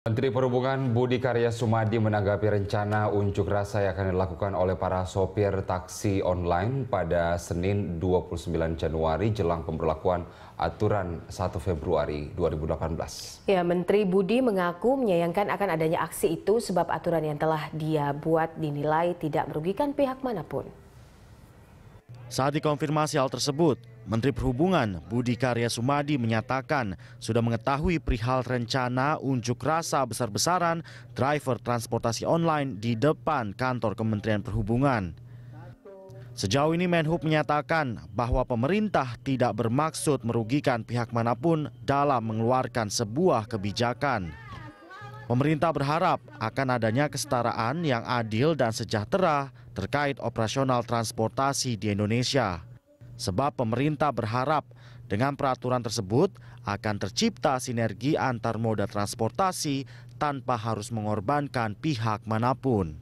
Menteri Perhubungan Budi Karya Sumadi menanggapi rencana unjuk rasa yang akan dilakukan oleh para sopir taksi online pada Senin 29 Januari jelang pemberlakuan aturan 1 Februari 2018. Ya, Menteri Budi mengaku menyayangkan akan adanya aksi itu sebab aturan yang telah dia buat dinilai tidak merugikan pihak manapun. Saat dikonfirmasi hal tersebut, Menteri Perhubungan Budi Karya Sumadi menyatakan sudah mengetahui perihal rencana unjuk rasa besar-besaran driver transportasi online di depan kantor Kementerian Perhubungan. Sejauh ini Menhub menyatakan bahwa pemerintah tidak bermaksud merugikan pihak manapun dalam mengeluarkan sebuah kebijakan. Pemerintah berharap akan adanya kesetaraan yang adil dan sejahtera terkait operasional transportasi di Indonesia. Sebab pemerintah berharap dengan peraturan tersebut akan tercipta sinergi antar moda transportasi tanpa harus mengorbankan pihak manapun.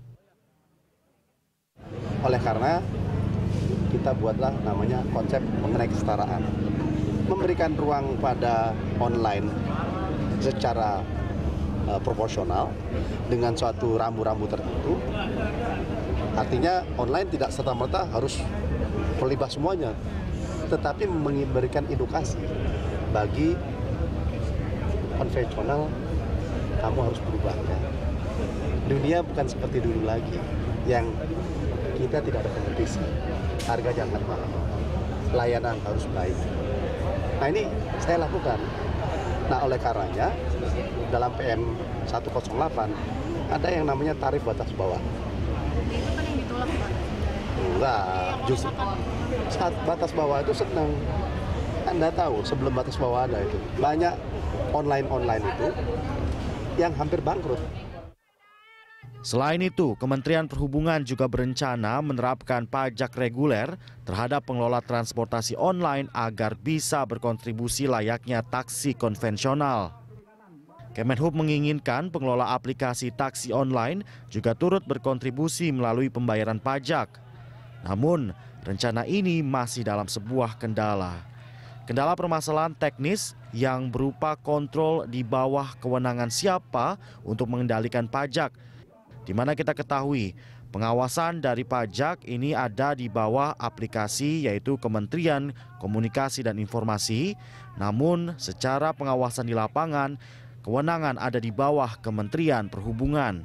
Oleh karena kita buatlah namanya konsep mengenai kesetaraan. Memberikan ruang pada online secara proporsional dengan suatu rambu-rambu tertentu. Artinya online tidak serta-merta harus melibas semuanya, tetapi memberikan edukasi bagi konvensional. Kamu harus berubah ya. Dunia bukan seperti dulu lagi yang kita tidak ada kompetisi, harga jangan mahal, layanan harus baik. Nah ini saya lakukan. Nah oleh karenanya dalam PM 108 ada yang namanya tarif batas bawah. Itu kan yang ditolak, Pak? Enggak, justru saat batas bawah itu senang. Anda tahu sebelum batas bawah ada itu banyak online itu yang hampir bangkrut. Selain itu, Kementerian Perhubungan juga berencana menerapkan pajak reguler terhadap pengelola transportasi online agar bisa berkontribusi layaknya taksi konvensional. Kemenhub menginginkan pengelola aplikasi taksi online juga turut berkontribusi melalui pembayaran pajak. Namun, rencana ini masih dalam sebuah kendala. Kendala permasalahan teknis yang berupa kontrol di bawah kewenangan siapa untuk mengendalikan pajak. Di mana kita ketahui pengawasan dari pajak ini ada di bawah aplikasi yaitu Kementerian Komunikasi dan Informasi. Namun secara pengawasan di lapangan, kewenangan ada di bawah Kementerian Perhubungan.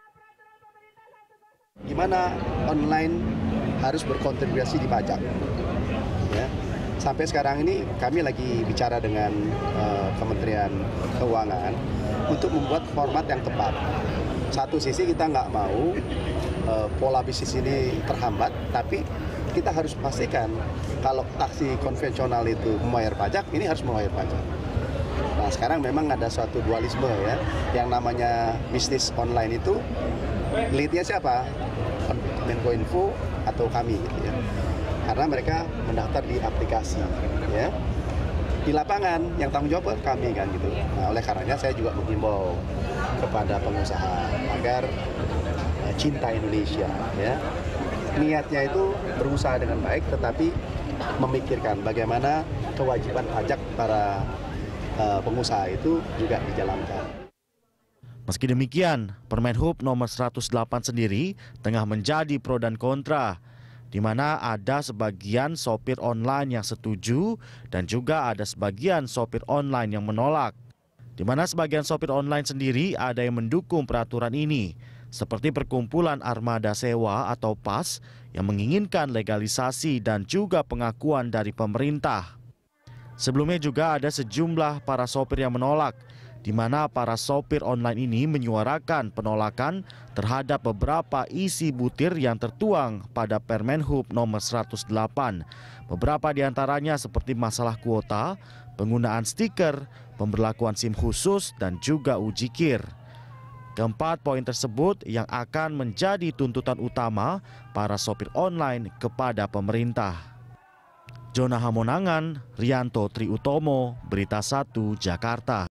Gimana online harus berkontribusi di pajak? Ya. Sampai sekarang ini kami lagi bicara dengan Kementerian Keuangan untuk membuat format yang tepat. Satu sisi kita nggak mau pola bisnis ini terhambat, tapi kita harus pastikan kalau taksi konvensional itu membayar pajak, ini harus membayar pajak. Nah sekarang memang ada suatu dualisme ya, yang namanya bisnis online itu leadnya siapa? Menkominfo atau kami gitu ya. Karena mereka mendaftar di aplikasi ya. Di lapangan yang tanggung jawab kami kan gitu. Nah oleh karenanya saya juga menghimbau kepada pengusaha agar cinta Indonesia ya. Niatnya itu berusaha dengan baik tetapi memikirkan bagaimana kewajiban pajak para pengusaha itu juga dijalankan. Meski demikian, Permenhub nomor 108 sendiri tengah menjadi pro dan kontra, di mana ada sebagian sopir online yang setuju dan juga ada sebagian sopir online yang menolak. Di mana sebagian sopir online sendiri ada yang mendukung peraturan ini, seperti Perkumpulan Armada Sewa atau PAS yang menginginkan legalisasi dan juga pengakuan dari pemerintah. Sebelumnya juga ada sejumlah para sopir yang menolak, di mana para sopir online ini menyuarakan penolakan terhadap beberapa isi butir yang tertuang pada Permenhub nomor 108. Beberapa diantaranya seperti masalah kuota, penggunaan stiker, pemberlakuan SIM khusus, dan juga ujikir. Keempat poin tersebut yang akan menjadi tuntutan utama para sopir online kepada pemerintah. Jona Hamonangan, Rianto Triutomo, Berita 1, Jakarta.